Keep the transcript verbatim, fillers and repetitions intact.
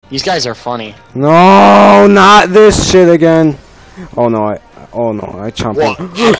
These guys are funny. No, not this shit again. Oh no, I. Oh no, I chomped. What?